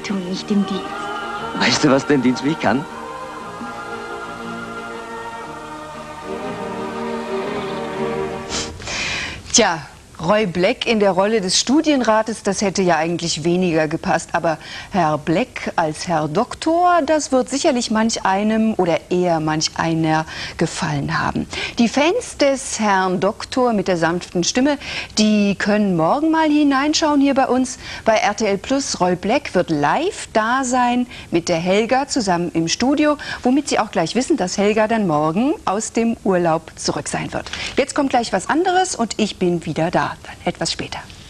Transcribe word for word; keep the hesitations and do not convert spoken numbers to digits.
tu ich dem Dienst. Weißt du, was dein Dienst wie kann? Tja, Roy Black in der Rolle des Studienrates, das hätte ja eigentlich weniger gepasst. Aber Herr Black als Herr Doktor, das wird sicherlich manch einem oder eher manch einer gefallen haben. Die Fans des Herrn Doktor mit der sanften Stimme, die können morgen mal hineinschauen hier bei uns bei R T L Plus. Roy Black wird live da sein mit der Helga zusammen im Studio, womit Sie auch gleich wissen, dass Helga dann morgen aus dem Urlaub zurück sein wird. Jetzt kommt gleich was anderes und ich bin wieder da. Dann etwas später.